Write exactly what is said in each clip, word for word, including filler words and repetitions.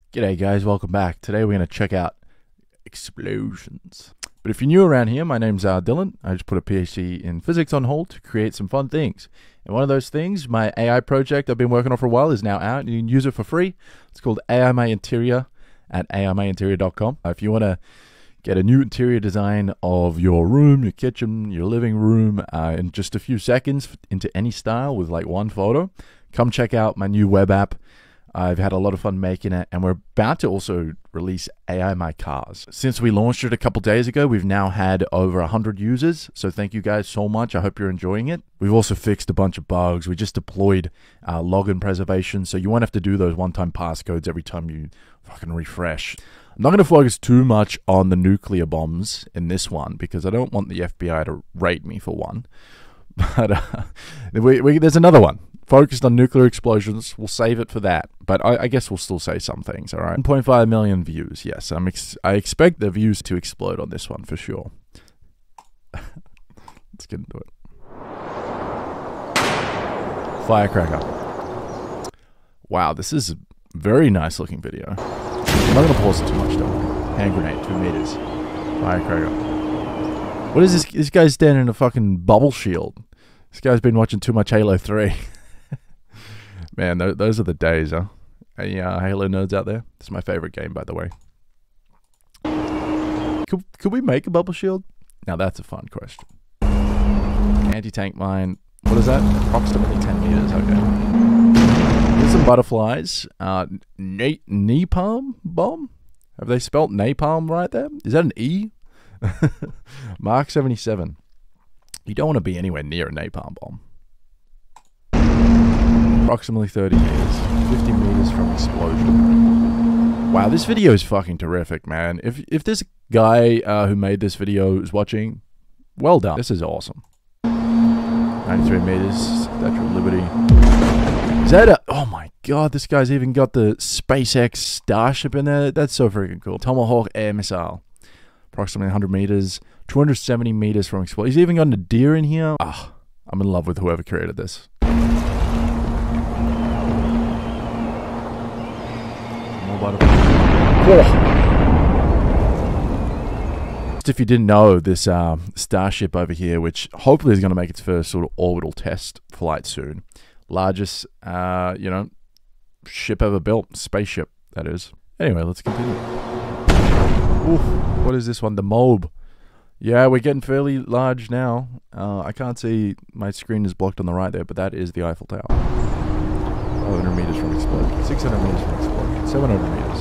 G'day guys, welcome back. Today we're going to check out explosions. But if you're new around here, my name's uh, Dylan. I just put a PhD in physics on hold to create some fun things. And one of those things, my A I project I've been working on for a while, is now out and you can use it for free. It's called A I My Interior at A I My Interior dot com. Uh, if you want to get a new interior design of your room, your kitchen, your living room uh, in just a few seconds into any style with like one photo, come check out my new web app. I've had a lot of fun making it, and we're about to also release A I My Cars. Since we launched it a couple days ago, we've now had over one hundred users, so thank you guys so much. I hope you're enjoying it. We've also fixed a bunch of bugs. We just deployed uh, login preservation, so you won't have to do those one-time passcodes every time you fucking refresh. I'm not going to focus too much on the nuclear bombs in this one, because I don't want the F B I to raid me for one. But uh, we, we, there's another one. Focused on nuclear explosions. We'll save it for that. But I, I guess we'll still say some things, all right? one point five million views, yes. I'm ex I expect the views to explode on this one for sure. Let's get into it. Firecracker. Wow, this is a very nice looking video. I'm not going to pause it too much though. Hand grenade, two meters. Firecracker. What is this? This guy's standing in a fucking bubble shield. This guy's been watching too much Halo three. Man, th those are the days, huh? Any uh, Halo nerds out there? This is my favorite game, by the way. Could, could we make a bubble shield? Now that's a fun question. Anti-tank mine. What is that? Approximately ten meters. Okay. Here's some butterflies. Uh, na napalm bomb? Have they spelt napalm right there? Is that an E? Mark seventy-seven. You don't want to be anywhere near a napalm bomb. Approximately thirty meters. fifty meters from explosion. Wow, this video is fucking terrific, man. If if this guy uh, who made this video is watching, well done. This is awesome. ninety-three meters. Statue of Liberty. Is that a... Oh my god, this guy's even got the SpaceX Starship in there. That's so freaking cool. Tomahawk air missile. Approximately one hundred meters. two hundred seventy meters from explosion. He's even got a deer in here. Ah, I'm in love with whoever created this. More butterflies. Just if you didn't know, this uh, Starship over here, which hopefully is going to make its first sort of orbital test flight soon. Largest, uh, you know, ship ever built. Spaceship, that is. Anyway, let's continue. Oof, what is this one? The Mob. Yeah, we're getting fairly large now. Uh, I can't see, my screen is blocked on the right there, but that is the Eiffel Tower. five hundred meters from explosion. six hundred meters from explosion. seven hundred meters.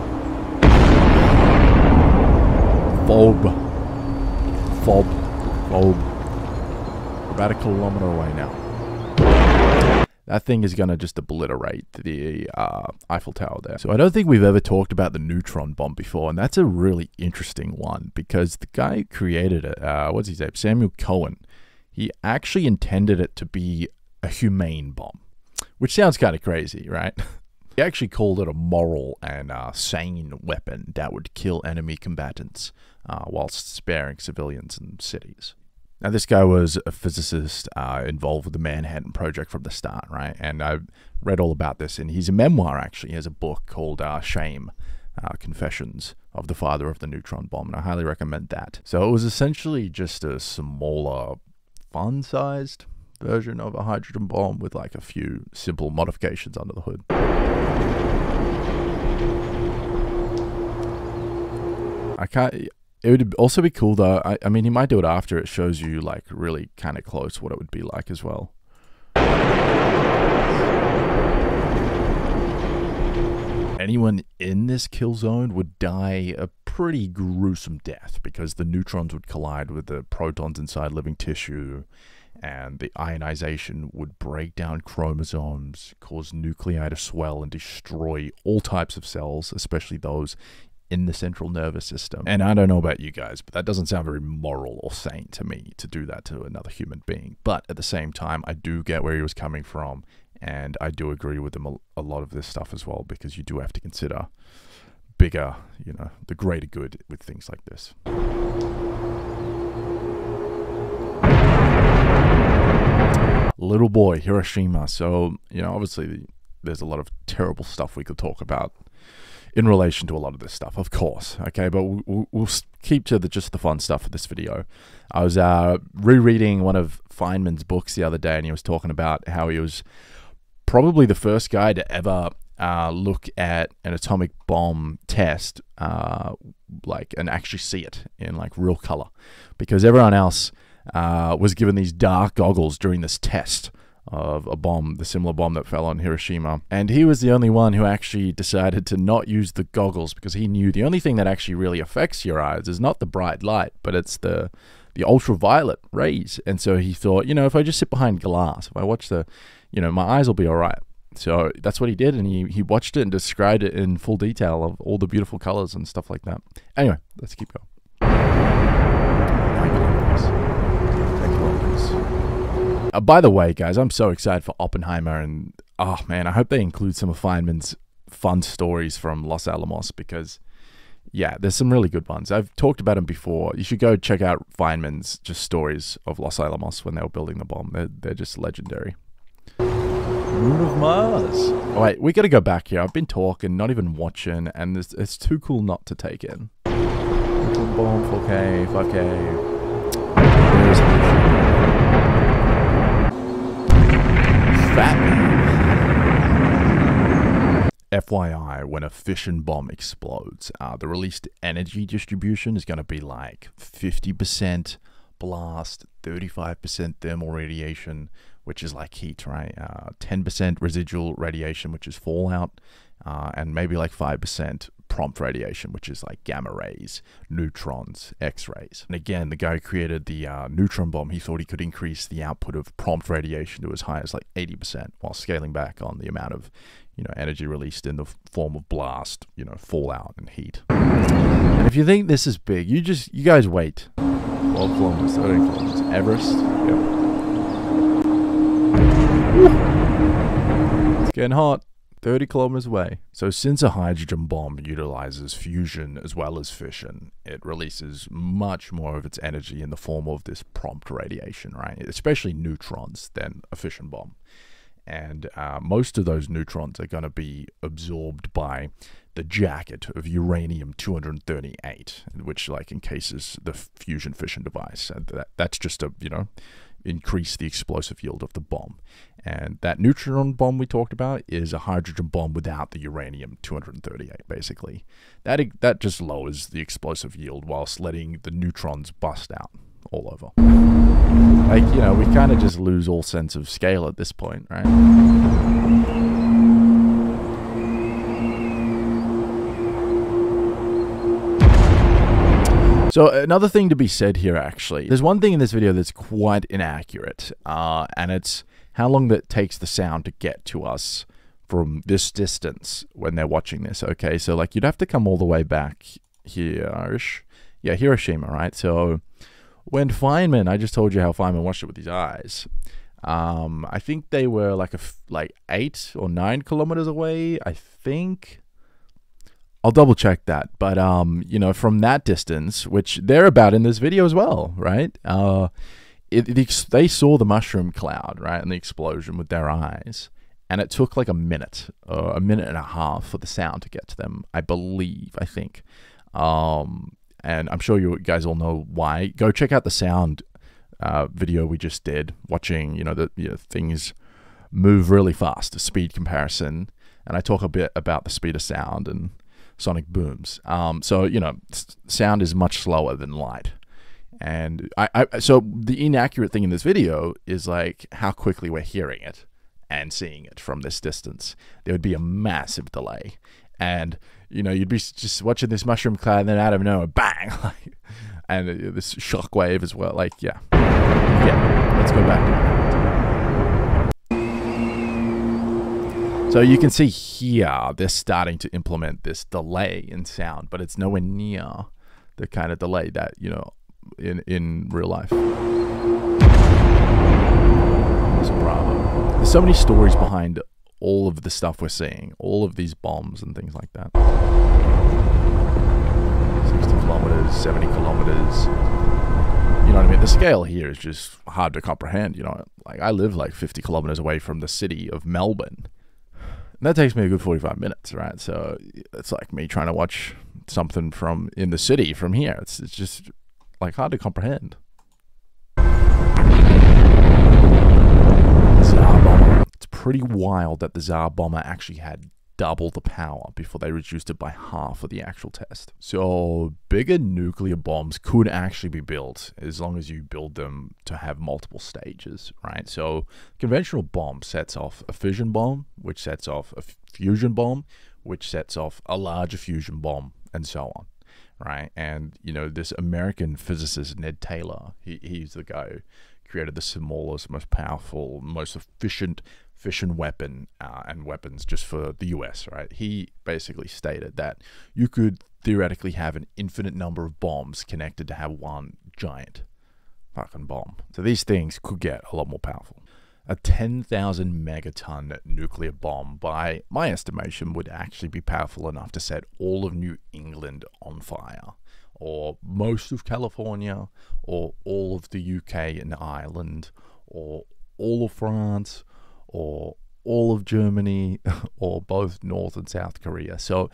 Phob. Phob. Phob. We're about a kilometer away now. That thing is going to just obliterate the uh, Eiffel Tower there. So I don't think we've ever talked about the neutron bomb before, and that's a really interesting one because the guy who created it, uh, what's his name, Samuel Cohen, he actually intended it to be a humane bomb, which sounds kind of crazy, right? He actually called it a moral and uh, sane weapon that would kill enemy combatants uh, whilst sparing civilians and cities. Now, this guy was a physicist uh, involved with the Manhattan Project from the start, right? And I've read all about this. And he's a memoir, actually. He has a book called uh, Shame, uh, Confessions of the Father of the Neutron Bomb. And I highly recommend that. So it was essentially just a smaller, fun-sized version of a hydrogen bomb with like a few simple modifications under the hood. I can't... It would also be cool though, I, I mean he might do it after it shows you like really kind of close what it would be like as well. Anyone in this kill zone would die a pretty gruesome death because the neutrons would collide with the protons inside living tissue and the ionization would break down chromosomes, cause nuclei to swell and destroy all types of cells, especially those in the central nervous system. And I don't know about you guys, but that doesn't sound very moral or sane to me to do that to another human being. But at the same time, I do get where he was coming from, and I do agree with him a, a lot of this stuff as well, because you do have to consider bigger, you know, the greater good with things like this. Little boy, Hiroshima. So, you know, obviously there's a lot of terrible stuff we could talk about in relation to a lot of this stuff, of course. Okay, but we'll, we'll keep to the, just the fun stuff for this video. I was uh, rereading one of Feynman's books the other day, and he was talking about how he was probably the first guy to ever uh, look at an atomic bomb test, uh, like, and actually see it in like real color, because everyone else uh, was given these dark goggles during this test of a bomb, the similar bomb that fell on Hiroshima. And he was the only one who actually decided to not use the goggles, because he knew the only thing that actually really affects your eyes is not the bright light, but it's the the ultraviolet rays. And so he thought, you know, if I just sit behind glass, if I watch the, you know, my eyes will be all right. So that's what he did, and he, he watched it and described it in full detail of all the beautiful colors and stuff like that. Anyway, let's keep going. Nine kilometers. Ten kilometers. Uh, by the way, guys, I'm so excited for Oppenheimer, and oh man, I hope they include some of Feynman's fun stories from Los Alamos, because yeah, there's some really good ones. I've talked about them before. You should go check out Feynman's just stories of Los Alamos when they were building the bomb. They're, they're just legendary. Moon of Mars. Oh, wait, we gotta go back here. I've been talking, not even watching, and it's, it's too cool not to take in. Bomb, four K, five K. There's Fat. F Y I, when a fission bomb explodes, uh, the released energy distribution is going to be like fifty percent blast, thirty-five percent thermal radiation, which is like heat, right? Uh, ten percent residual radiation, which is fallout, uh, and maybe like five percent prompt radiation, which is like gamma rays, neutrons, X-rays. And again, the guy who created the uh, neutron bomb, he thought he could increase the output of prompt radiation to as high as like eighty percent, while scaling back on the amount of, you know, energy released in the form of blast, you know, fallout and heat. And if you think this is big, you just, you guys wait. twelve kilometers, thirteen kilometers, Everest. Yep. It's getting hot. thirty kilometers away. So since a hydrogen bomb utilizes fusion as well as fission, it releases much more of its energy in the form of this prompt radiation, right? Especially neutrons than a fission bomb. And uh, most of those neutrons are going to be absorbed by the jacket of uranium two thirty-eight, which like encases the fusion fission device. And that, that's just a, you know, increase the explosive yield of the bomb. And that neutron bomb we talked about is a hydrogen bomb without the uranium two thirty-eight, basically. That, that just lowers the explosive yield whilst letting the neutrons bust out all over. Like, you know, we kind of just lose all sense of scale at this point, right? So another thing to be said here, actually, there's one thing in this video that's quite inaccurate, uh, and it's how long that takes the sound to get to us from this distance when they're watching this. Okay, so like you'd have to come all the way back here-ish. Yeah, Hiroshima, right? So when Feynman, I just told you how Feynman watched it with his eyes. Um, I think they were like a f like eight or nine kilometers away. I think. I'll double check that, but um, you know, from that distance, which they're about in this video as well, right? Uh, it, it, they saw the mushroom cloud, right, and the explosion with their eyes, and it took like a minute, or a minute and a half for the sound to get to them. I believe, I think, um, and I'm sure you guys all know why. Go check out the sound uh, video we just did, watching, you know, the you know, things move really fast, a speed comparison, and I talk a bit about the speed of sound and sonic booms. Um, so, you know, sound is much slower than light. And I, I, so the inaccurate thing in this video is like how quickly we're hearing it and seeing it from this distance. There would be a massive delay. And, you know, you'd be just watching this mushroom cloud and then out of nowhere, bang! And this shock wave as well. Like, yeah. Yeah, let's go back. So you can see here, they're starting to implement this delay in sound, but it's nowhere near the kind of delay that, you know, in, in real life. So bravo. There's so many stories behind all of the stuff we're seeing, all of these bombs and things like that. sixty kilometers, seventy kilometers. You know what I mean? The scale here is just hard to comprehend, you know. Like, I live like fifty kilometers away from the city of Melbourne. And that takes me a good forty-five minutes, right? So it's like me trying to watch something from in the city from here. It's, it's just like hard to comprehend. Tsar Bomber. It's pretty wild that the Tsar Bomber actually had double the power before they reduced it by half for the actual test. So bigger nuclear bombs could actually be built as long as you build them to have multiple stages, right? So conventional bomb sets off a fission bomb, which sets off a fusion bomb, which sets off a larger fusion bomb, and so on, right? And, you know, this American physicist, Ned Taylor, he, he's the guy who created the smallest, most powerful, most efficient fission weapon uh, and weapons just for the U S, right? He basically stated that you could theoretically have an infinite number of bombs connected to have one giant fucking bomb. So these things could get a lot more powerful. A ten thousand megaton nuclear bomb, by my estimation, would actually be powerful enough to set all of New England on fire, or most of California, or all of the U K and Ireland, or all of France, or all of Germany, or both North and South Korea. So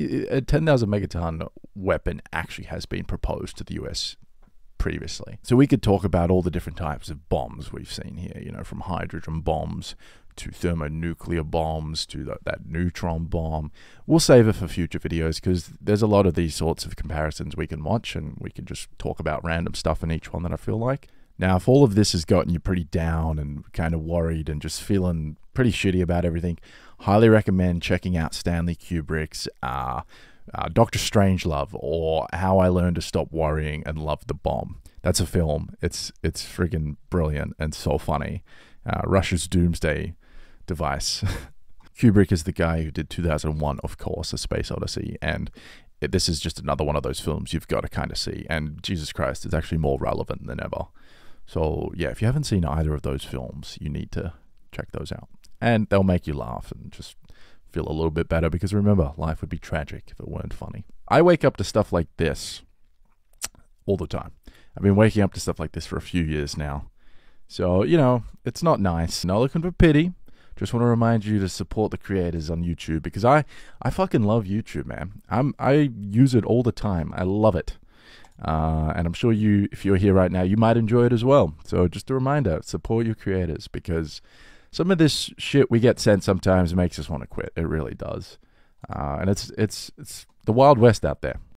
a ten thousand megaton weapon actually has been proposed to the U S previously. So we could talk about all the different types of bombs we've seen here, you know, from hydrogen bombs to thermonuclear bombs to that, that neutron bomb. We'll save it for future videos because there's a lot of these sorts of comparisons we can watch, and we can just talk about random stuff in each one that I feel like. Now, if all of this has gotten you pretty down and kind of worried and just feeling pretty shitty about everything, highly recommend checking out Stanley Kubrick's uh, uh, Doctor Strangelove, or How I Learned to Stop Worrying and Love the Bomb. That's a film. It's it's friggin' brilliant and so funny. Uh, Russia's doomsday device. Kubrick is the guy who did two thousand one, of course, A Space Odyssey, and it, this is just another one of those films you've got to kind of see. And Jesus Christ, it's actually more relevant than ever. So yeah, if you haven't seen either of those films, you need to check those out. And they'll make you laugh and just feel a little bit better, because remember, life would be tragic if it weren't funny. I wake up to stuff like this all the time. I've been waking up to stuff like this for a few years now. So, you know, it's not nice. Not looking for pity. Just want to remind you to support the creators on YouTube, because I, I fucking love YouTube, man. I'm, I use it all the time. I love it. Uh, and I'm sure you, if you're here right now, you might enjoy it as well. So just a reminder, support your creators, because some of this shit we get sent sometimes makes us want to quit. It really does. Uh, and it's, it's, it's the Wild West out there.